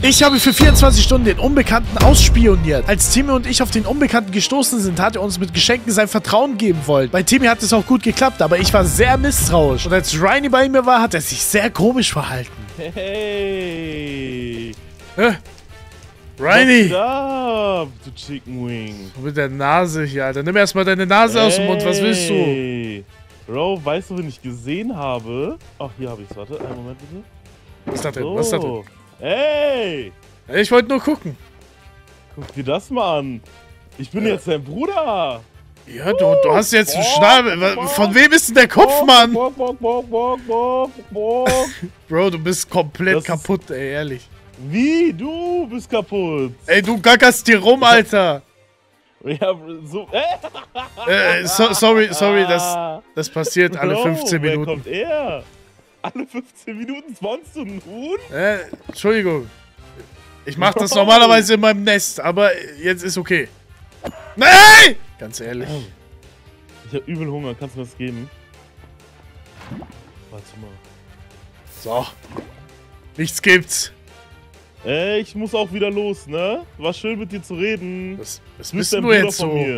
Ich habe für 24 Stunden den Unbekannten ausspioniert. Als Timmy und ich auf den Unbekannten gestoßen sind, hat er uns mit Geschenken sein Vertrauen geben wollen. Bei Timmy hat es auch gut geklappt, aber ich war sehr misstrauisch. Und als Reini bei mir war, hat er sich sehr komisch verhalten. Hey! Reini! Up, du Chicken Wing. Mit der Nase hier, Alter. Nimm erstmal deine Nase aus dem Mund. Was willst du? Bro, weißt du, wen ich gesehen habe? Ach, hier habe ich es. Warte, einen Moment bitte. Was ist das denn? So. Was ist das denn? Hey! Ich wollte nur gucken. Guck dir das mal an. Ich bin jetzt dein Bruder. Ja, du hast jetzt einen Schnabel. Von wem ist denn der Kopf, Mann? Bro, du bist komplett kaputt, ey, ehrlich. Wie? Du bist kaputt. Ey, du gackerst hier rum, Alter. Ja, so. Sorry, das passiert alle 15 Minuten. Wer kommt er? Alle 15 Minuten spawnst du ein Huhn? Entschuldigung. Ich mach das normalerweise in meinem Nest, aber jetzt ist okay. Nein! Ganz ehrlich. Ich hab übel Hunger, kannst du mir das geben? Warte mal. So. Nichts gibt's. Ey, ich muss auch wieder los, ne? War schön mit dir zu reden. Was bist du jetzt so? Ey,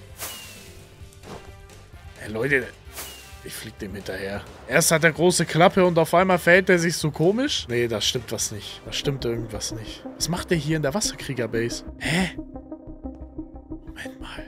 Leute, ich flieg dem hinterher. Erst hat er große Klappe und auf einmal verhält er sich so komisch. Nee, da stimmt was nicht. Da stimmt irgendwas nicht. Was macht der hier in der Wasserkrieger-Base? Hä? Moment mal.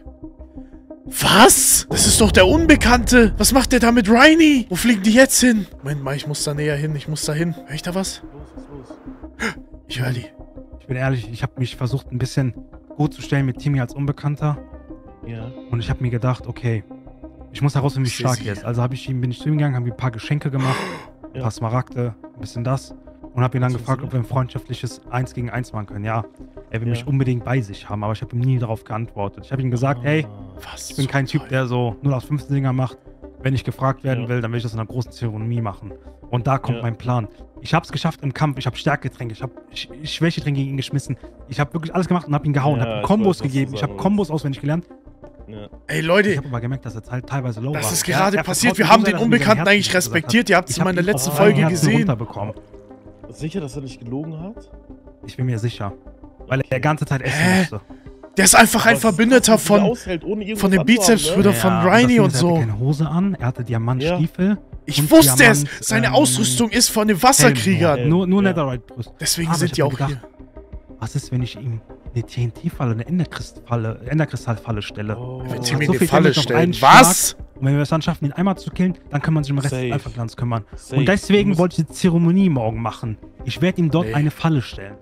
Was? Das ist doch der Unbekannte. Was macht der da mit Reini? Wo fliegen die jetzt hin? Moment mal, ich muss da näher hin. Ich muss da hin. Hör ich da was? Los. Ich höre die. Ich bin ehrlich, ich habe mich versucht, ein bisschen gut zu stellen mit Timmy als Unbekannter. Ja. Und ich habe mir gedacht, okay, ich muss herausfinden, wie stark er ist. Also bin ich zu ihm gegangen, haben wir ein paar Geschenke gemacht, ein paar Smaragde, ein bisschen das. Und habe ihn dann gefragt, ob wir ein freundschaftliches 1 gegen 1 machen können. Ja, er will mich unbedingt bei sich haben, aber ich habe ihm nie darauf geantwortet. Ich habe ihm gesagt, hey, ich bin kein Typ, der so 0815 Dinger macht. Wenn ich gefragt werden will, dann will ich das in einer großen Zeremonie machen. Und da kommt mein Plan. Ich habe es geschafft im Kampf. Ich habe Stärkegetränke, ich habe Schwächegetränke gegen ihn geschmissen. Ich habe wirklich alles gemacht und habe ihn gehauen. Habe ihm Kombos gegeben. Ich habe Kombos auswendig gelernt. Ja. Ey, Leute. Ich habe aber gemerkt, dass er halt teilweise low war. Das ist gerade passiert. Wir haben den Unbekannten eigentlich respektiert. Ihr habt es in meiner letzten Folge gesehen. Sicher, dass er nicht gelogen hat? Ich bin mir sicher. Weil er die ganze Zeit essen musste. Der ist einfach ein Verbündeter von dem Bizepsbrüder von Reini und so. Er hatte keine Hose an, er hatte Diamantstiefel. Ich wusste es! Seine Ausrüstung ist von den Wasserkriegern. Nur Netherite-Brüste. Deswegen sind die auch hier. Was ist, wenn ich ihm eine TNT-Falle, eine Enderkristallfalle stelle? Wenn Timmy eine Falle stellt. Was? Und wenn wir es dann schaffen, ihn einmal zu killen, dann können wir uns um den Rest des Alpha-Clans kümmern. Und deswegen wollte ich die Zeremonie morgen machen. Ich werde ihm dort eine Falle stellen.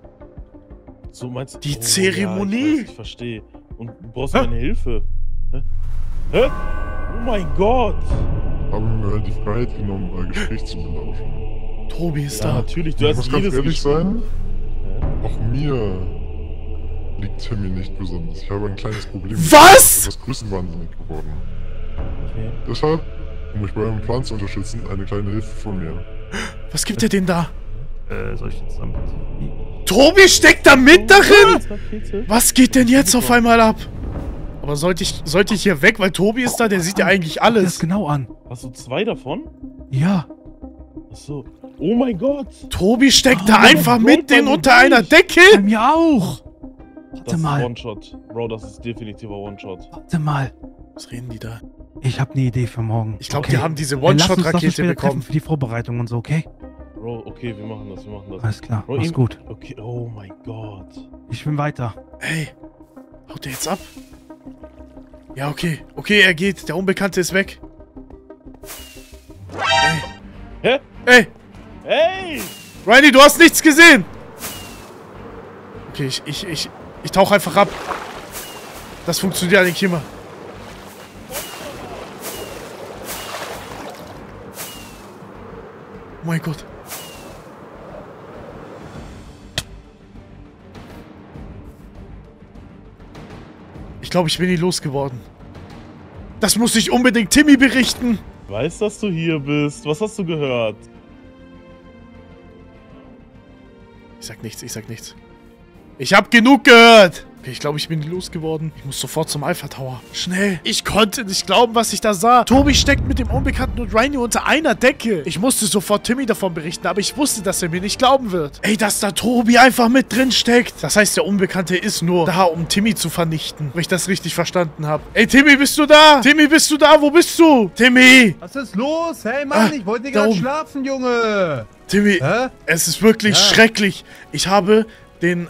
So meinst du? Die Zeremonie? Ja, ich verstehe. Und du brauchst meine Hilfe. Hä? Oh mein Gott! Haben mir halt die Freiheit genommen, ein Gespräch zu belauschen. Tobi ist da. Natürlich, du ich hast muss ganz ehrlich sein, Ja? auch mir liegt Timmy nicht besonders. Ich habe ein kleines Problem. Was? Ich bin etwas größenwahnsinnig geworden. Okay. Deshalb, um euch bei eurem Plan zu unterstützen, eine kleine Hilfe von mir. Was gibt er denn da? Soll ich jetzt damit? Tobi steckt da mit darin? Was geht denn jetzt auf einmal ab? Aber sollte ich hier weg, weil Tobi ist da, der sieht ja eigentlich alles. Das genau an. Hast du 2 davon? Ja. Achso. Oh mein Gott! Tobi steckt da einfach mit denen unter einer Decke? Bei mir auch. Warte mal. Das ist One-Shot. Bro, das ist definitiver One-Shot. Warte mal. Was reden die da? Ich habe eine Idee für morgen. Ich glaube, die haben diese One-Shot-Rakete bekommen. Für die Vorbereitung und so, okay? Bro, okay, wir machen das. Alles klar, Bro, mach's gut. Okay, oh mein Gott. Ich bin weiter. Ey, haut der jetzt ab? Ja, okay. Okay, er geht. Der Unbekannte ist weg. Hä? Ey! Hey! Reini, du hast nichts gesehen! Okay, ich tauche einfach ab. Das funktioniert eigentlich immer. Oh mein Gott. Ich glaube, ich bin nie losgeworden. Das muss ich unbedingt Timmy berichten. Weiß, dass du hier bist. Was hast du gehört? Ich sag nichts. Ich habe genug gehört. Okay, ich glaube, ich bin losgeworden. Ich muss sofort zum Alpha Tower. Schnell. Ich konnte nicht glauben, was ich da sah. Tobi steckt mit dem Unbekannten und Rainy unter einer Decke. Ich musste sofort Timmy davon berichten, aber ich wusste, dass er mir nicht glauben wird. Ey, dass da Tobi einfach mit drin steckt. Das heißt, der Unbekannte ist nur da, um Timmy zu vernichten. Wenn ich das richtig verstanden habe. Ey, Timmy, bist du da? Timmy, bist du da? Wo bist du? Timmy! Was ist los? Hey, Mann, ich wollte gerade schlafen, Junge. Timmy, es ist wirklich schrecklich. Ich habe den...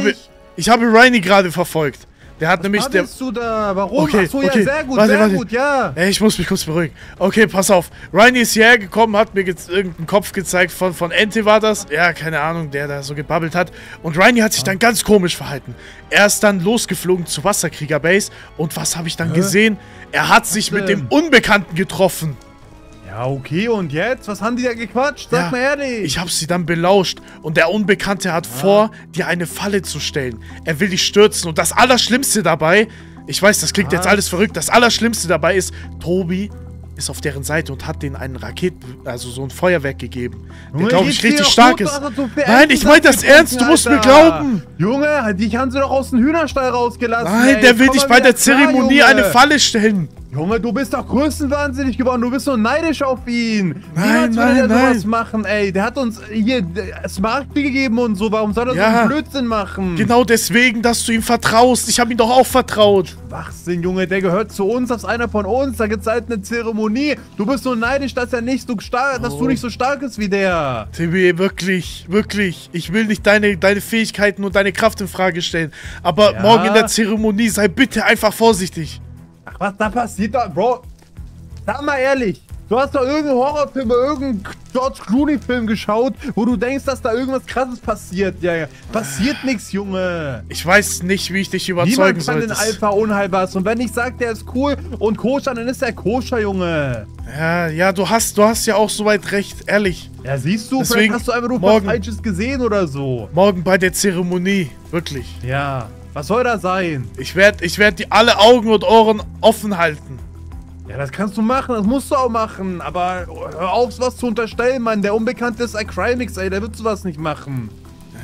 Ich habe Rainy gerade verfolgt. Der hat nämlich... Was bist du da? Warum? Okay, Achso, okay. Ja, sehr gut, warte. gut, ja. Ey, ich muss mich kurz beruhigen. Okay, pass auf. Rainy ist hierher gekommen, hat mir jetzt irgendeinen Kopf gezeigt. Von Ente war das. Ja, keine Ahnung, der da so gebabbelt hat. Und Rainy hat sich dann ganz komisch verhalten. Er ist dann losgeflogen zur Wasserkrieger-Base. Und was habe ich dann gesehen? Er hat sich mit dem Unbekannten getroffen. Ja, okay, und jetzt? Was haben die da gequatscht? Sag mal ehrlich. Ich habe sie dann belauscht und der Unbekannte hat vor, dir eine Falle zu stellen. Er will dich stürzen und das Allerschlimmste dabei, ich weiß, das klingt jetzt alles verrückt, das Allerschlimmste dabei ist, Tobi ist auf deren Seite und hat denen einen also so ein Feuerwerk gegeben. Der, glaube ich, richtig stark ist. Nein, ich meine das ernst, du musst mir glauben. Junge, dich haben sie doch aus dem Hühnerstall rausgelassen. Nein, der will dich bei der Zeremonie eine Falle stellen. Junge, du bist doch größenwahnsinnig geworden. Du bist so neidisch auf ihn. Nein. Sowas machen, ey. Der hat uns hier Smart gegeben und so. Warum soll er so einen Blödsinn machen? Genau deswegen, dass du ihm vertraust. Ich habe ihm doch auch vertraut. Schwachsinn, Junge. Der gehört zu uns. Das ist einer von uns. Da gibt's halt eine Zeremonie. Du bist so neidisch, dass er nicht so stark, dass du nicht so stark bist wie der. Timmy, wirklich. Ich will nicht deine Fähigkeiten und deine Kraft in Frage stellen. Aber morgen in der Zeremonie sei bitte einfach vorsichtig. Ach, was da passiert da, Bro? Sag mal ehrlich, du hast doch irgendeinen Horrorfilm oder irgendeinen George Clooney-Film geschaut, wo du denkst, dass da irgendwas Krasses passiert. Ja. Passiert nichts, Junge. Ich weiß nicht, wie ich dich überzeugen soll. Niemand kann den Alpha unheilbar. Und wenn ich sag, der ist cool und koscher, dann ist er koscher, Junge. Ja, du hast ja auch soweit recht, ehrlich. Ja, siehst du, deswegen vielleicht hast du einfach nur was Falsches gesehen oder so. Morgen bei der Zeremonie, wirklich. Ja. Was soll da sein? Ich werd die alle Augen und Ohren offen halten. Ja, das kannst du machen, das musst du auch machen. Aber hör auf, was zu unterstellen, Mann. Der Unbekannte ist Acrimix, ey. Der wird sowas nicht machen. Ja.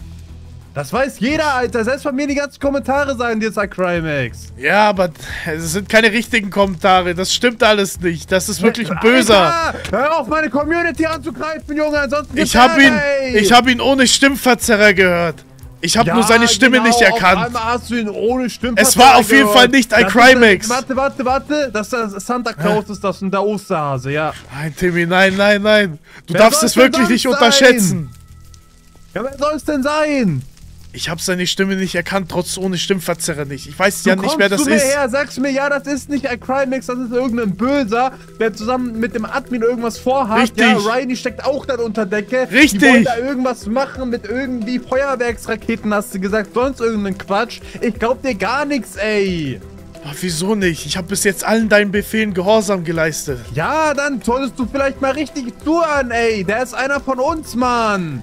Das weiß jeder, Alter. Selbst bei mir die ganzen Kommentare sagen, dir ist Acrimix. Ja, aber es sind keine richtigen Kommentare. Das stimmt alles nicht. Das ist wirklich ein Böser. Alter, hör auf, meine Community anzugreifen, Junge. Ansonsten ich hab ihn ohne Stimmverzerrer gehört. Ich habe nur seine Stimme nicht erkannt. Auf einmal hast du ihn ohne Stimme. Es war auf jeden Fall nicht Acrimix. Warte. Das ist Santa Claus, ist das und der Osterhase, ja. Nein, Timmy, nein. Du darfst es wirklich nicht unterschätzen. Ja, wer soll es denn sein? Ich habe seine Stimme nicht erkannt, trotz ohne Stimmverzerrer nicht. Ich weiß ja nicht, wer das ist. Du her, sagst mir, ja, das ist nicht Acrimix, das ist irgendein Böser, der zusammen mit dem Admin irgendwas vorhat. Richtig. Ja, Rainy steckt auch dann unter Decke. Richtig. Die wollen da irgendwas machen mit irgendwie Feuerwerksraketen, hast du gesagt, sonst irgendeinen Quatsch. Ich glaub dir gar nichts, ey. Ach, wieso nicht? Ich habe bis jetzt allen deinen Befehlen Gehorsam geleistet. Ja, dann solltest du vielleicht mal richtig zuhören, ey. Der ist einer von uns, Mann.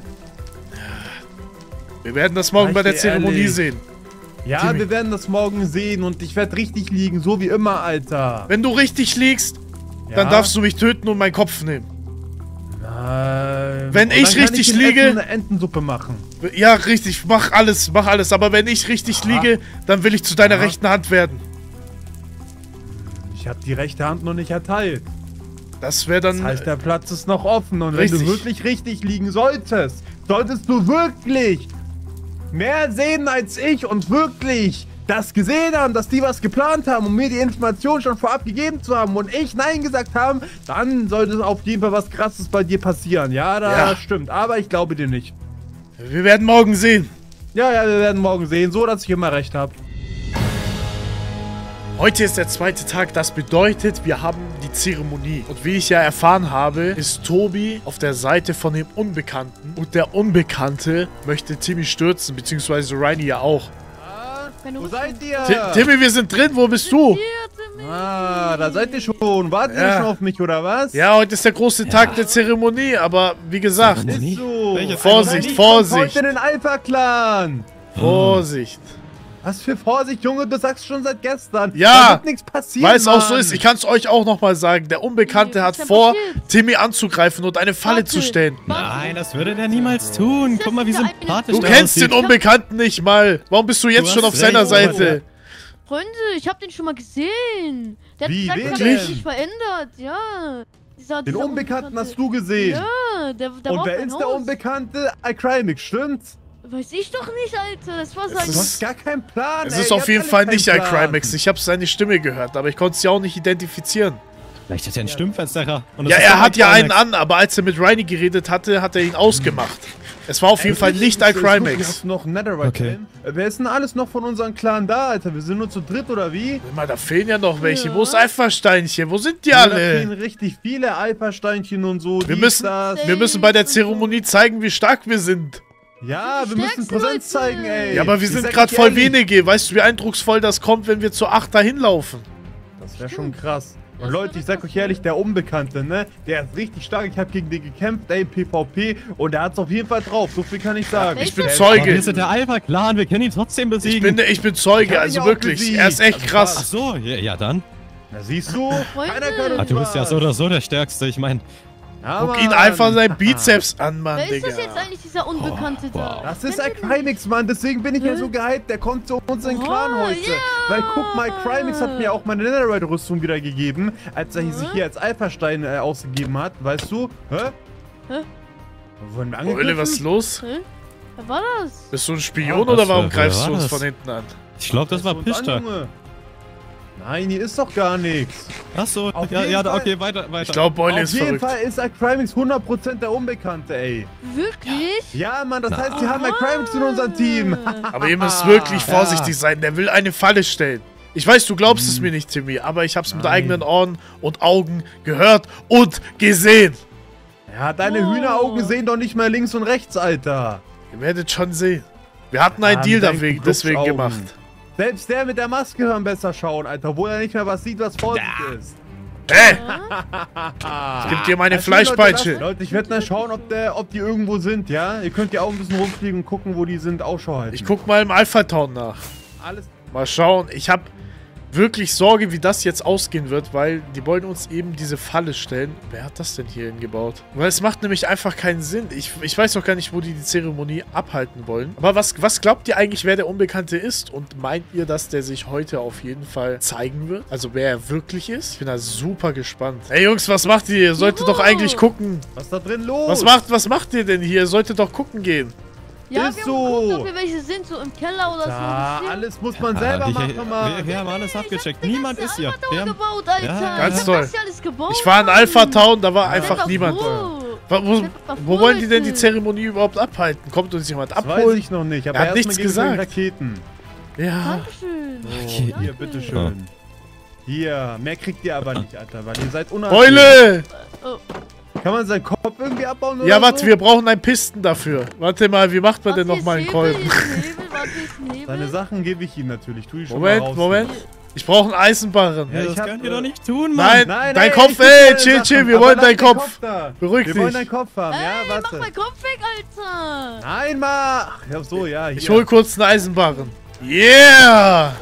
Wir werden das morgen bei der Zeremonie sehen. Ja, Timmy, wir werden das morgen sehen und ich werde richtig liegen, so wie immer, Alter. Wenn du richtig liegst, dann darfst du mich töten und meinen Kopf nehmen. Nein. Wenn ich richtig liege... eine Entensuppe machen. Ja, richtig, mach alles. Aber wenn ich richtig liege, dann will ich zu deiner rechten Hand werden. Ich habe die rechte Hand noch nicht erteilt. Das wäre dann... Das heißt, der Platz ist noch offen und wenn du wirklich richtig liegen solltest du wirklich mehr sehen als ich und wirklich das gesehen haben, dass die was geplant haben und mir die Information schon vorab gegeben zu haben und ich Nein gesagt haben, dann sollte auf jeden Fall was Krasses bei dir passieren. Ja, das stimmt, aber ich glaube dir nicht. Wir werden morgen sehen. Ja, wir werden morgen sehen, so dass ich immer recht habe. Heute ist der zweite Tag, das bedeutet, wir haben die Zeremonie. Und wie ich ja erfahren habe, ist Tobi auf der Seite von dem Unbekannten. Und der Unbekannte möchte Timmy stürzen, beziehungsweise Rainy ja auch. Wo seid ihr? Timmy, wir sind drin, wo bist du? Da seid ihr schon. Wartet ihr schon auf mich, oder was? Ja, heute ist der große Tag der Zeremonie, aber wie gesagt, ist so. Vorsicht. Heute den Alpha-Clan. Vorsicht. Was für Vorsicht, Junge, du sagst schon seit gestern. Ja, da wird nichts passieren, weil es auch so Mann. ist. Ich kann es euch auch nochmal sagen. Der Unbekannte Nee, hat was ist denn vor, passiert? Timmy anzugreifen und eine Falle Warte. zu stellen. Nein, das würde der niemals tun. Guck mal, wie sympathisch Du der kennst aussieht. den Unbekannten nicht mal. Warum bist du jetzt Du schon hast auf seiner recht. Seite? Freunde, ich hab den schon mal gesehen. Der Wie, hat wen gesagt, denn? er hat sich verändert, ja. Den Unbekannten hast du gesehen. Ja, der war Und auf wer mein ist der Haus. Unbekannte? iCrimix, stimmt's? Weiß ich doch nicht, Alter. Das war Du sein... hast gar keinen Plan, Es ey, ist ihr auf habt jeden alle Fall keinen nicht Plan. iCrimex. Ich habe seine Stimme gehört, aber ich konnte sie auch nicht identifizieren. Vielleicht hat er einen Stimmverzerrer. Und das Ja, ist er doch hat ja iCrimex. einen an, aber als er mit Riley geredet hatte, hat er ihn ausgemacht. Es war auf jeden Fall nicht iCrimex. Hast du noch einen Netherite Okay. drin? Wer ist denn alles noch von unserem Clan da, Alter? Wir sind nur zu dritt, oder wie? Mal, da fehlen ja noch welche. Ja. Wo ist Alpha-Steinchen? Wo sind die Ja, da fehlen alle? richtig viele Alpha-Steinchen und so. Wir dies, müssen, das. wir müssen bei der Zeremonie zeigen, wie stark wir sind. Ja, Die wir müssen stärksten Präsenz Leute. zeigen, ey. Ja, aber wir Ich sind sag gerade euch voll ehrlich, wenige. Weißt du, wie eindrucksvoll das kommt, wenn wir zu 8 dahin laufen? Das wäre schon krass. Und Leute, ich sag euch ehrlich, der Unbekannte, ne? Der ist richtig stark. Ich habe gegen den gekämpft, ey, PvP. Und der hat's auf jeden Fall drauf. So viel kann ich sagen. Ich bin bin Aber wir Zeuge. sind der Alpha-Clan, wir können ihn trotzdem besiegen. Ich bin Zeuge, Ich hab ihn also auch wirklich. besiegt. Er ist echt Also Ach krass. so, ja dann. Na, siehst du? Freunde. Keiner kann uns Ah, du bist ja was. so oder so der Stärkste. Ich meine, Ja, Guck ihn Mann. einfach seinen Bizeps an, Mann, Wer ist Digga. das jetzt eigentlich, dieser Unbekannte da? Das ist iCrimix, Mann, deswegen bin ich ja so gehypt. Der kommt zu uns in den Clan Oh, heute. ja. Weil guck mal, iCrimix hat mir auch meine Netherite-Rüstung wieder gegeben, als er sich hier als Alpha-Stein ausgegeben hat. Weißt du? Hä? Hä? Wurden wir Olle, angegriffen? was ist los? Hä? Wer war das? Bist du ein Ja, Spion was oder warum für- wer greifst war du uns das? von hinten an? ich glaube, das war Greifst du uns an, Pischter. Junge? Nein, hier ist doch gar nichts. Ach so, Auf ja, jeden ja, Fall. okay, weiter. Ich glaube, Beule Auf ist jeden verrückt. Fall ist iCrimix 100% der Unbekannte, ey. Wirklich? Ja, Mann, das heißt, wir haben iCrimix in unserem Team. Aber ihr müsst wirklich Ja. vorsichtig sein. Der will eine Falle stellen. Ich weiß, du glaubst es mir nicht, Timmy, aber ich hab's mit Nein. eigenen Ohren und Augen gehört und gesehen. Ja, deine Oh. Hühneraugen sehen doch nicht mehr links und rechts, Alter. Ihr werdet schon sehen. Wir hatten einen Ja, Deal mit deinen deswegen Glubschaugen. gemacht. Selbst der mit der Maske hören besser schauen, Alter, wo er nicht mehr was sieht, was vor sich ist. Hey, Ich gib dir meine Leute, lasst- Fleischpeitsche. Leute, ich werde mal schauen, ob die irgendwo sind, ja? Ihr könnt ja auch ein bisschen rumfliegen und gucken, wo die sind, Ausschau halten. Ich guck mal im Alpha Town nach. Alles. Mal schauen. Ich hab wirklich Sorge, wie das jetzt ausgehen wird, weil die wollen uns eben diese Falle stellen. Wer hat das denn hier hingebaut? Weil es macht nämlich einfach keinen Sinn. Ich weiß noch gar nicht, wo die Zeremonie abhalten wollen. Aber was glaubt ihr eigentlich, wer der Unbekannte ist? Und meint ihr, dass der sich heute auf jeden Fall zeigen wird? Also wer er wirklich ist? Ich bin da super gespannt. Hey Jungs, was macht ihr? Ihr solltet doch eigentlich gucken. Was ist da drin los? Was macht ihr denn hier? Ihr solltet doch gucken gehen. Ja, Ist wir so. haben geguckt, ob wir welche sind, so im Keller oder Ja, so. alles muss man selber machen, Mann. Wir haben alles abgecheckt. Niemand ist hier. Wir haben, Gebaut, Alter. Ja, ganz ich hab toll. das hier alles gebaut. Ich war in Alpha Town, da war Seid einfach doch niemand. froh. Wo wollen die denn die Zeremonie überhaupt abhalten? Kommt uns jemand Das weiß abholen? ich noch nicht, aber Er hat erstmal nichts gegen die gesagt. Raketen. Ja. Dankeschön. So, hier, bitteschön. Hier, mehr kriegt ihr aber nicht, Alter, weil ihr seid unangenehm. Beule! Oh, Kann man seinen Kopf irgendwie abbauen oder Ja, so? warte, wir brauchen einen Pisten dafür. Warte mal, wie macht man denn nochmal einen Kolben? Seine Seine Sachen gebe ich ihm natürlich. Tu ich schon mal Moment, raus. Moment. Ich brauche einen Eisenbarren. Ja, das ich hab, könnt ihr doch nicht tun, Mann. Nein, dein ey, Kopf, ich geb ey, deine chill, Sachen, chill, wir aber wollen lass deinen den Kopf. da. Beruhig Wir wollen dich. deinen Kopf haben, ja, Ey, mach warte. meinen Kopf weg, Alter. Nein, ma. Ja, so, ja, hier. Ich hol kurz einen Eisenbarren. Yeah!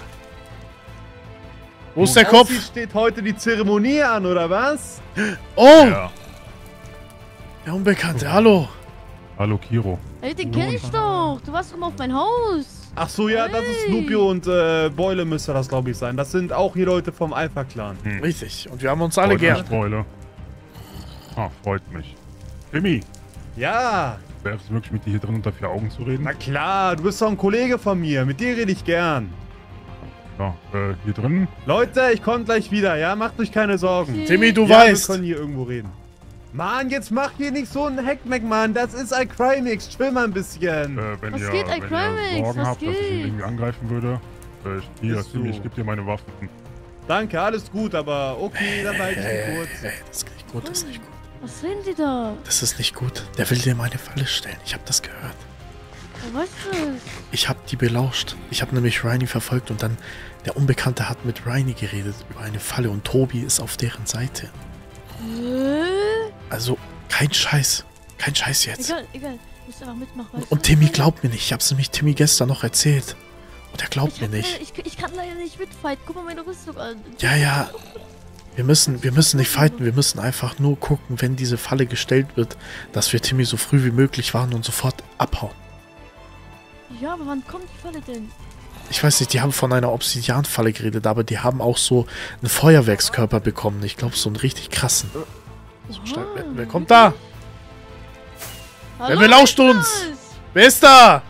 Wo ist der Kopf? Aussieht, steht heute die Zeremonie an, oder was? Oh! Ja. Der Unbekannte, hallo. Hallo, Kiro. Ey, den kenn ich doch. Du warst doch mal auf mein Haus. Ach so, ja, das ist Hey. Snoopy und Beule müsste das, glaube ich, sein. Das sind auch hier Leute vom Alpha-Clan. Richtig. Und wir haben uns alle Freut mich, gern. Beule. Ah, freut mich. Timmy, Ja, wäre es wirklich mit dir hier drin unter 4 Augen zu reden? na klar, du bist doch ein Kollege von mir. Mit dir rede ich gern. Ja, hier drin? Leute, ich komme gleich wieder, ja? Macht euch keine Sorgen. Timmy, du Ja, weißt. wir können hier irgendwo reden. Mann, jetzt mach hier nicht so einen Hackmack, Mann. Das ist iCrimix. Chill mal ein bisschen. Wenn Was ihr, geht, wenn iCrimix? ihr Sorgen Was habt, dass ich ihn geht? irgendwie angreifen würde, hier, Ist Timmy, so. ich gebe dir meine Waffen. Danke, alles gut, aber okay, dann behalte ich die kurz. Das ist nicht gut, das ist nicht gut. Was reden die da? Das ist nicht gut. Der will dir meine Falle stellen. Ich habe das gehört. Wer weiß das? Ich habe die belauscht. Ich habe nämlich Reini verfolgt und dann der Unbekannte hat mit Reini geredet über eine Falle und Tobi ist auf deren Seite. Also kein Scheiß. Kein Scheiß jetzt. Egal, egal. Du musst einfach mitmachen. weißt Und du? Timmy glaubt mir nicht. Ich habe es nämlich Timmy gestern noch erzählt. Und Der glaubt mir nicht. Ich kann leider nicht mitfighten. Guck mal meine Rüstung an. Ja. Wir müssen nicht fighten. Wir müssen einfach nur gucken, wenn diese Falle gestellt wird, dass wir Timmy so früh wie möglich warnen und sofort abhauen. Ja, aber wann kommt die Falle denn? Ich weiß nicht, die haben von einer Obsidian-Falle geredet, aber die haben auch so einen Feuerwerkskörper bekommen. Ich glaube, so einen richtig krassen. So stark. Wer kommt da? Hallo, Wer belauscht uns? Wer ist da?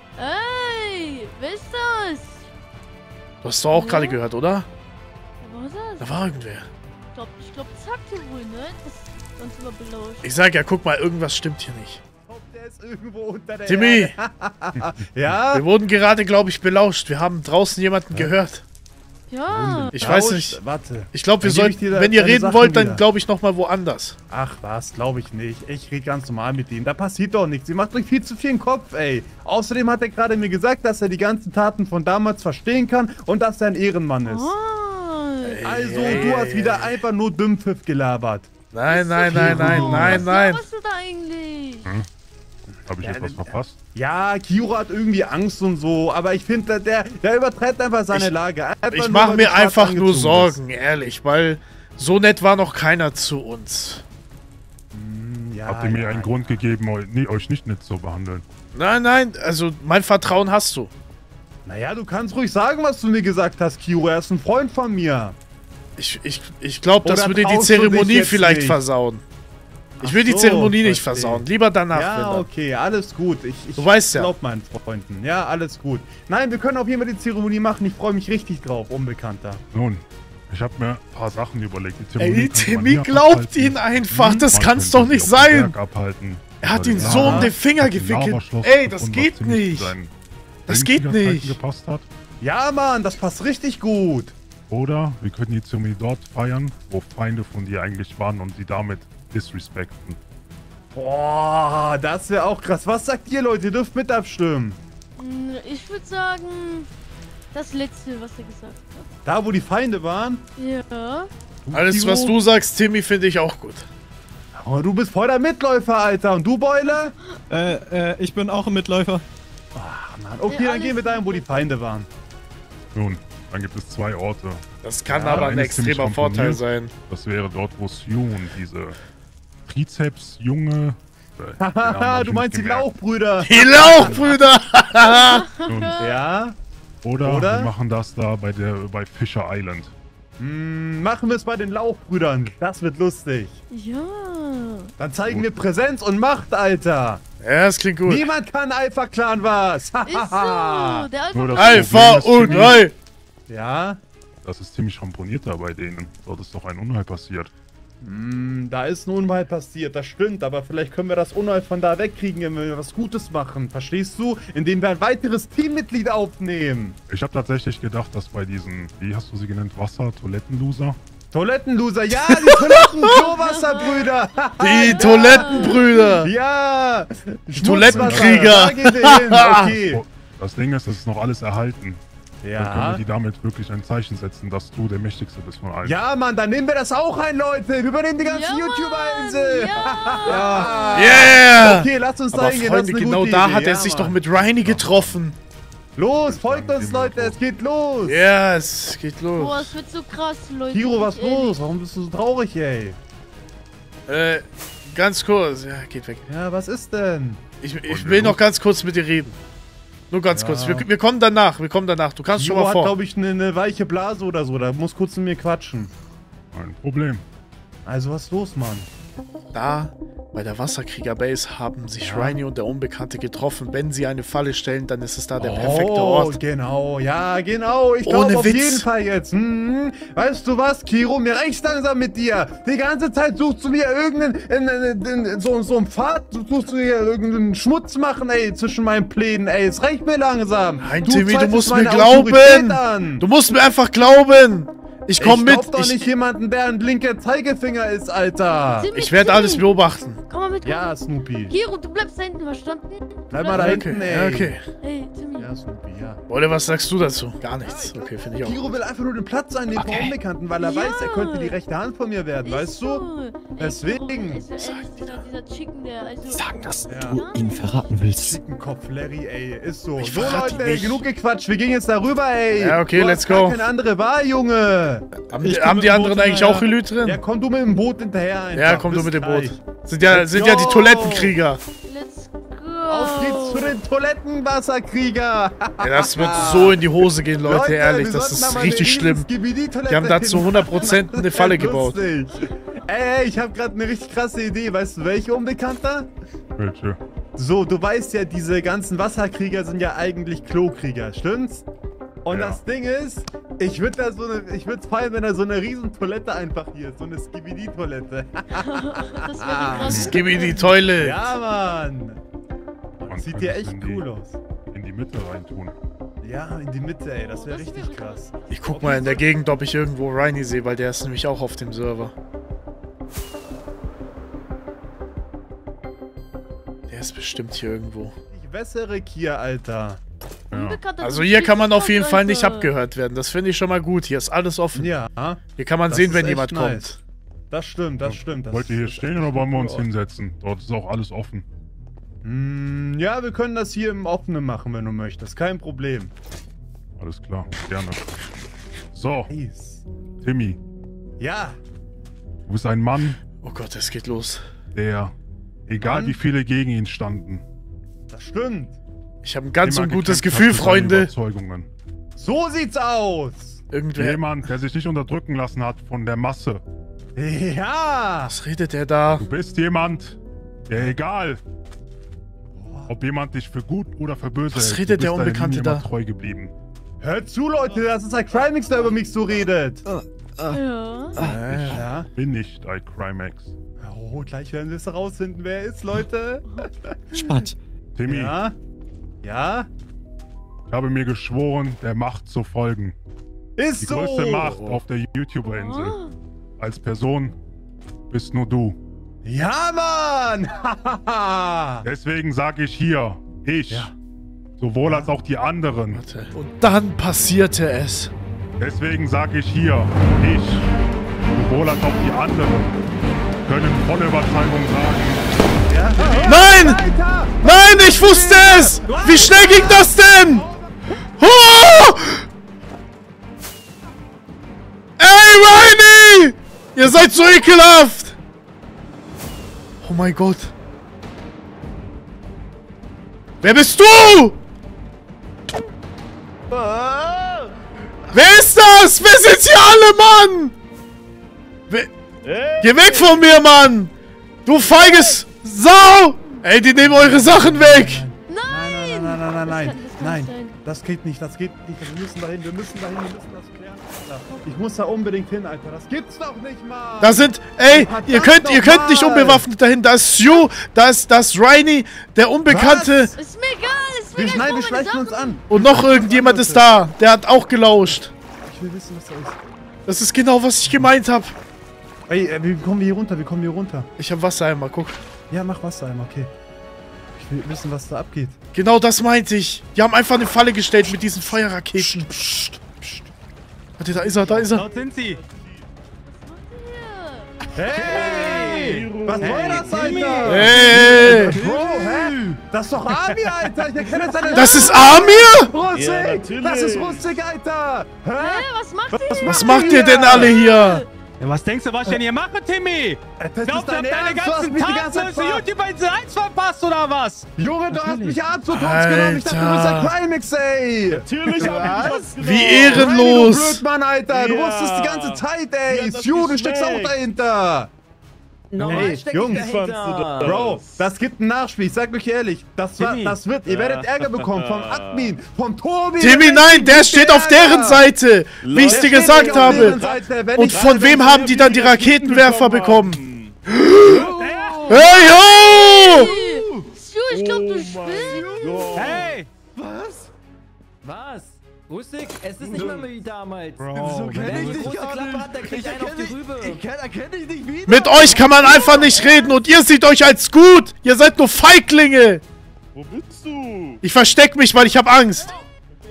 Ey, wer ist das? Du hast doch auch gerade gehört, oder? Wer war das? Da war irgendwer. Ich glaub, das sagt ihr wohl, ne? Das uns immer belauscht. Ich sag ja, guck mal, irgendwas stimmt hier nicht. Der ist irgendwo unter der Timmy! Ja? Wir wurden gerade, glaube ich, belauscht. Wir haben draußen jemanden gehört. Ja. Ich weiß nicht. Warte. Ich glaube, wir Dann gebe ich sollten, dir wenn ihr deine reden Sachen wollt, dann wieder. glaube ich nochmal woanders. Ach was, glaube ich nicht. Ich rede ganz normal mit ihm. Da passiert doch nichts. Ihr macht euch viel zu viel im Kopf, ey. Außerdem hat er gerade mir gesagt, dass er die ganzen Taten von damals verstehen kann und dass er ein Ehrenmann ist. Oh. Also, du hast wieder einfach nur Dünnpfiff gelabert. Nein. Was laberst du da eigentlich? Habe ich jetzt was verpasst? Ja, Kiro hat irgendwie Angst und so, aber ich finde, der übertreibt einfach seine Lage. Einfach Ich nur, mache weil mir du schwarz einfach nur angezogen Sorgen, ehrlich, weil so nett war noch keiner zu uns. bist. Ja, Habt ihr mir einen Grund gegeben, euch nicht nett zu behandeln? Nein, also mein Vertrauen hast du. Naja, du kannst ruhig sagen, was du mir gesagt hast, Kiro. Er ist ein Freund von mir. Ich glaube, das Oder würde die traust du dich Zeremonie jetzt vielleicht nicht? versauen. Ich Ach will die so, Zeremonie nicht verstehe. versauen. Lieber danach, wenn Ja, dann. okay, alles gut. Ich Du weißt ja. glaub meinen Freunden. Ja, alles gut. Nein, wir können auf jeden Fall die Zeremonie machen. Ich freue mich richtig drauf, Unbekannter. Nun, ich habe mir ein paar Sachen überlegt. Die Zeremonie Ey, könnte man Timmy hier glaubt abhalten. ihn einfach. Das Man kann's könnte doch sie nicht auf dem sein. Berg abhalten. Er hat Über ihn die so um Lava. den Finger Hat ein gewickelt. Lavaschloss Ey, das gefunden, was geht ziemlich nicht. zu seinen Das geht Kriegerzeiten nicht. gepasst hat. Ja, Mann, das passt richtig gut. Oder wir könnten die Zeremonie dort feiern, wo Feinde von dir eigentlich waren und sie damit disrespekten. Boah, das wäre auch krass. Was sagt ihr, Leute? Ihr dürft mit abstimmen. Ich würde sagen, das letzte, was er gesagt hat. Da, wo die Feinde waren. Ja. Alles, Kiro? was du sagst, Timmy, finde ich auch gut. Aber du bist voll der Mitläufer, Alter. Und du, Beule? Ich bin auch ein Mitläufer. Ach, Mann. Okay, Ja, dann gehen wir alles dahin, wo die Feinde waren. Nun, dann gibt es 2 Orte. Das kann Ja, aber ein einer ist ziemlich extremer Vorteil ramponiert. sein. Das wäre dort, wo Sue und diese Trizeps-Junge... Haha, du meinst die Lauchbrüder. Die Lauchbrüder! Ja? Oder Oder? wir machen das da bei Fisher Island. Machen wir es bei den Lauchbrüdern. Das wird lustig. Ja. Dann zeigen wir Präsenz und Macht, Alter. Ja, das klingt gut. Niemand kann Alpha-Clan was. Ist so. Der Nur das Alpha Problem ist, und Timmy, Ei! Ja? Das ist ziemlich ramponiert da bei denen. Dort ist doch ein Unheil passiert. Da ist ein Unheil passiert, das stimmt, aber vielleicht können wir das Unheil von da wegkriegen, wenn wir was Gutes machen. Verstehst du? Indem wir ein weiteres Teammitglied aufnehmen. Ich habe tatsächlich gedacht, dass bei diesen, wie hast du sie genannt, Wasser-Toilettenloser? Toilettenloser, ja, die Toiletten-Klowasserbrüder. Die Toilettenbrüder! Ja, Toilettenkrieger. Da gehen wir hin. Okay. Oh, das Ding ist, das ist noch alles erhalten. Dann können Ja. wir die damit wirklich ein Zeichen setzen, dass du der Mächtigste bist von allen. Ja, Mann, dann nehmen wir das auch ein, Leute. Wir übernehmen die ganze Ja, YouTuber-Insel. Ja. Yeah! Okay, lasst uns da Aber hingehen. Freunde, das ist eine genau gute da Idee. hat er Ja, sich Mann. doch mit Reini getroffen. Los, folgt uns, Leute, es geht los. Ja, es geht Boah, los. es wird so krass, Leute. Kiro, was Ehrlich. los? Warum bist du so traurig, ey? Ganz kurz. Ja, geht weg. Ja, was ist denn? Ich will noch ganz kurz mit dir reden. Nur ganz Ja. kurz. Wir kommen danach. Du kannst schon Kiro mal hat, vor. glaube ich, eine weiche Blase oder so. Da muss kurz mit mir quatschen. Kein Problem. Also, was ist los, Mann? Da, bei der Wasserkrieger-Base, haben sich Reini und der Unbekannte getroffen. Wenn sie eine Falle stellen, dann ist es da der perfekte Ort. Genau, ja, genau. Ich Ohne glaube auf Witz. jeden Fall jetzt. Weißt du was, Kiro? Mir reicht's langsam mit dir. Die ganze Zeit suchst du mir irgendeinen, so einen Pfad, suchst du mir irgendeinen Schmutz machen, ey, zwischen meinen Plänen, ey. Es reicht mir langsam. Nein, Timmy, du zweifelst musst mir meine glauben. Autorität an. Du musst mir einfach glauben. Ich komm mit. glaub doch nicht jemanden, der ein linker Zeigefinger ist, Alter. Timmy, Ich werde Timmy. alles beobachten. Komm mal mit. Ja, Snoopy. Kiro, du bleibst da hinten, verstanden? Bleib mal da hinten, ey. Ja, okay. Hey, Timmy. Ja, Snoopy, ja. Wolle, was sagst du dazu? Gar nichts. Okay, finde ich auch. Kiro will einfach nur den Platz einnehmen vom Unbekannten, weil er weiß, er könnte die rechte Hand von mir werden, weißt du? Deswegen. Dieser Chicken, der also... Sagen, dass du ihn verraten willst. Chickenkopf Larry, ey, ist so. Ich So verrate Leute, ihn ey, nicht. genug gequatscht, wir gehen jetzt darüber, ey. Ja, okay, Du let's hast gar go. keine andere Wahl, Junge. Haben die anderen eigentlich auch Relü drin? Ja, komm du mit dem Boot hinterher einfach. Ja, komm du Bis mit dem gleich. Boot. Sind ja die Toilettenkrieger. Let's go. Auf geht's zu den Toilettenwasserkrieger. Ja, das wird so in die Hose gehen, Leute, ehrlich. wir Das sollten da ist mal richtig eine schlimm. Skibidi-Toilette Die haben da zu 100% eine hinmachen. Falle gebaut. Lustig. Ey, ich habe gerade eine richtig krasse Idee. Weißt du, welche Unbekannter? Welche? So, du weißt ja, diese ganzen Wasserkrieger sind ja eigentlich Klokrieger, stimmt's? Und Ja. das Ding ist, ich würde feiern, wenn da so eine riesen Toilette einfach hier ist, so eine Skibidi-Toilette. Das wäre krass. Gib ihm die Toilette. Ja, Mann. Man Sieht könnte ja es echt cool aus. in die Mitte reintun. Ja, in die Mitte, ey, das wäre Das richtig wäre krass. Ich guck mal in der Gegend, ob ich irgendwo Rhiny sehe, weil der ist nämlich auch auf dem Server. Der ist bestimmt hier irgendwo. Ich wässere hier, Alter. Unbekannter Also hier kann man auf jeden Fall nicht Alter. abgehört werden. Das finde ich schon mal gut. Hier ist alles offen. Ja, Hier kann man das sehen, ist wenn echt jemand nice. kommt. das stimmt, das stimmt. Das Wollt ihr hier ist stehen echt oder wollen wir uns cool. hinsetzen? Dort ist auch alles offen. Ja, wir können das hier im Offenen machen, wenn du möchtest. Kein Problem. Alles klar, gerne. So, Nice. Timmy, Ja, du bist ein Mann, Oh Gott, es geht los. der, egal Mann? wie viele gegen ihn standen, das stimmt. Ich habe ein ganz immer ungutes gekämpft Gefühl, hat für seine Freunde. Überzeugungen. So sieht's aus. Irgendwer... Jemand, der sich nicht unterdrücken lassen hat von der Masse. Ja. Was redet der da? Du bist jemand, der egal, ob jemand dich für gut oder für böse Was hält, redet du bist der deiner Unbekannte Linie da? immer treu geblieben. Hört zu, Leute, das ist ein Crimex, der über mich so redet. Ja. Ja. Bin nicht ein Crimex. Oh, gleich werden wir es herausfinden, wer er ist, Leute. Spannend. Timmy, Ja. Ja. ich habe mir geschworen, der Macht zu folgen. Ist Die so. größte Macht auf der YouTuber-Insel. Oh. Als Person bist nur du. Ja, Mann. Deswegen sage ich hier, ich, Ja. sowohl als auch die anderen. Warte. Und dann passierte es. Deswegen sage ich hier, ich, sowohl als auch die anderen, können voller Überzeugung sagen, Ja. Nein! Alter. Nein, ich wusste es! Wie schnell ging das denn? Oh! Ey, Rhiny! Ihr seid so ekelhaft! Oh mein Gott. Wer bist du? Wer ist das? Wer sind hier alle, Mann? Geh weg von mir, Mann! Du feiges Sau! Ey, die nehmen eure Sachen weg! Nein. Das kann Nein. nicht sein. Das geht nicht, das geht nicht. Wir müssen dahin, wir müssen das klären, Alter. Ich muss da unbedingt hin, Alter. Das gibt's doch nicht mal. Da sind, ey, ihr könnt nicht unbewaffnet dahin. Da ist Sue, da ist Rhiny, der Unbekannte Ist mir egal, ist mir egal. Nein, wir ich brauch meine schleichen uns Sachen. an. und noch irgendjemand ist da. Der hat auch gelauscht. Ich will wissen, was da ist. Das ist genau, was ich gemeint habe. Ey, wie kommen wir hier runter? Ich hab Wassereimer, guck. Ja, mach Wasser einmal, okay. Ich will wissen, was da abgeht. Genau das meinte ich. Die haben einfach eine Falle gestellt mit diesen Feuerraketen. Warte, da ist er, da ist er. Dort sind sie. Hey! Was soll das, Alter? Hey! Bro, hä? Das ist doch Army, Alter! Ich erkenne seine Das ist Amir? Rustig! Ja, natürlich. Das ist Rustig, Alter! Hä? Was macht ihr? Was macht ihr denn alle hier? Ja, was denkst du, was ich denn hier mache, Timmy? Das Glaubst du, dein hab deine Ernst? Du hast ganzen mich die ganze Taten Zeit zur verarscht. YouTube-Insel 1 verpasst, oder was? Junge, du hast mich Arzt zu Tod Alter. genommen! Ich dachte, du bist ein Crimex, ey! Natürlich hab ich was Wie Nein, du ehrenlos. Blödmann, Alter! Du Ja. wusstest die ganze Zeit, ey! Ja, das Stu, du ist steckst auch schlecht. dahinter! Normal Hey, steck Jungs, ich dahinter. Bro, das gibt ein Nachspiel, ich sag euch ehrlich. Das wird, ihr werdet Ärger bekommen vom Admin, vom Tobi. Timmy, nein, der steht auf deren Seite, wie ich es dir gesagt habe. Und von wem haben die dann die Raketenwerfer bekommen? Hey, ho! Stu, ich glaub, du spinnst. Hey! Was? Rustig? Es ist nicht mehr wie damals. Bro, Wer die große Klappe hat, der kriegt einen auf die Rübe. erkenne dich nicht wieder. Mit euch kann man einfach nicht reden und ihr seht euch als gut. Ihr seid nur Feiglinge. Wo bist du? Ich versteck mich, weil ich habe Angst.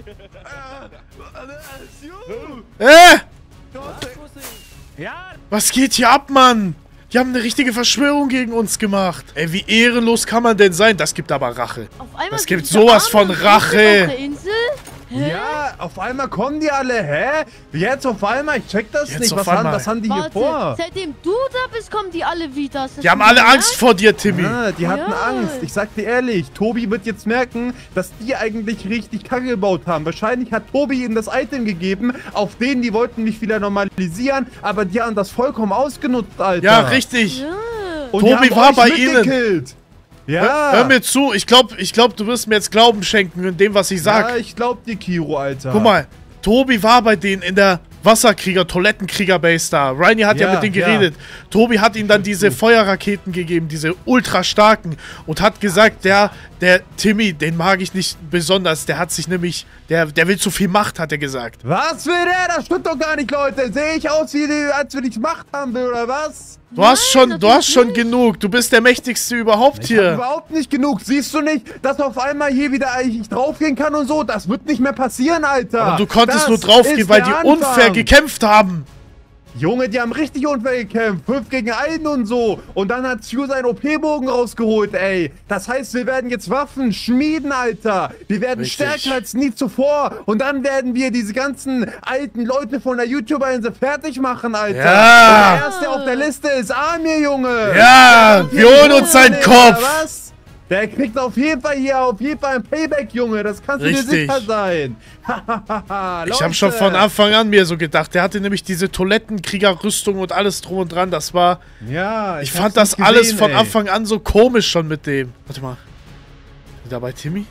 Ja, Was geht hier ab, Mann? Die haben eine richtige Verschwörung gegen uns gemacht. Ey, wie ehrenlos kann man denn sein? Das gibt aber Rache. Auf einmal Das sind gibt diese sowas Armen von und Rache. Riesen auf der Insel? Hä? Ja, auf einmal kommen die alle, hä? Jetzt auf einmal, ich check das Jetzt nicht. auf Was haben einmal. die hier vor? Seitdem du da bist, kommen die alle wieder. Hast du Die haben schon alle gemerkt? Angst vor dir, Timmy. Ah, die hatten Ja. Angst. Ich sag dir ehrlich, Tobi wird jetzt merken, dass die eigentlich richtig Kacke gebaut haben. Wahrscheinlich hat Tobi ihnen das Item gegeben, auf denen die wollten mich wieder normalisieren, aber die haben das vollkommen ausgenutzt, Alter. Ja, richtig. Ja. Und Tobi die haben war euch bei ihnen. mitgekillt. Ja. Hör mir zu. Ich glaub, du wirst mir jetzt Glauben schenken in dem, was ich sag. Ja, ich glaub dir, Kiro, Alter. Guck mal, Tobi war bei denen in der Toilettenkrieger-Base da. Rainy hat ja Ja, mit denen ja. geredet. Tobi hat ihm dann diese Feuerraketen gegeben, diese ultra starken. Und hat gesagt, der Timmy, den mag ich nicht besonders. Der hat sich nämlich, der will zu viel Macht, hat er gesagt. Was will der? Das stimmt doch gar nicht, Leute. Sehe ich aus, als wenn ich Macht haben will, oder was? Du hast schon genug. Du bist der mächtigste überhaupt Ich hab hier. überhaupt nicht genug. Siehst du nicht, dass auf einmal hier wieder ich draufgehen kann und so? Das wird nicht mehr passieren, Alter. Aber du konntest Das nur draufgehen, ist weil der die unfair Anfang. gekämpft haben. Junge, die haben richtig unfair gekämpft. 5 gegen 1 und so. Und dann hat Stu seinen OP-Bogen rausgeholt, ey. Das heißt, wir werden jetzt Waffen schmieden, Alter. Wir werden Richtig. stärker als nie zuvor. Und dann werden wir diese ganzen alten Leute von der YouTuber-Insel fertig machen, Alter. Ja. Und der erste auf der Liste ist Amir, Junge. Ja, wir holen uns seinen Kopf. Was? Der kriegt auf jeden Fall ein Payback, Junge. Das kannst du dir Richtig. sicher sein. Ich habe schon von Anfang an mir so gedacht. Der hatte nämlich diese Toilettenkriegerrüstung und alles drum und dran. Das war... Ja, Ich fand das hab's alles gesehen, von ey. Anfang an so komisch schon mit dem. Warte mal. Ist da bei Timmy?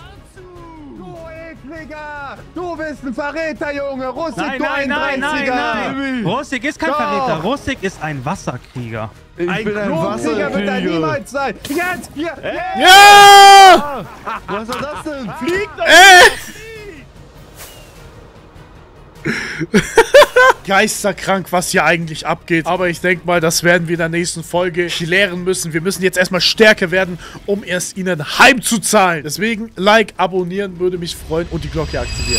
Du Ekliger! Du bist ein Verräter, Junge! Russik, Nein, du nein, nein, nein, 31er! nein. Rustik ist kein Doch. Verräter. Rustik ist ein Wasserkrieger. Ein Klonkrieger wird er niemals sein! Jetzt! Hier! Ja! Was war das denn? Fliegt doch! Geisterkrank, was hier eigentlich abgeht. Aber ich denke mal, das werden wir in der nächsten Folge klären müssen. Wir müssen jetzt erstmal stärker werden, um erst ihnen heimzuzahlen. Deswegen, Like, abonnieren würde mich freuen und die Glocke aktivieren.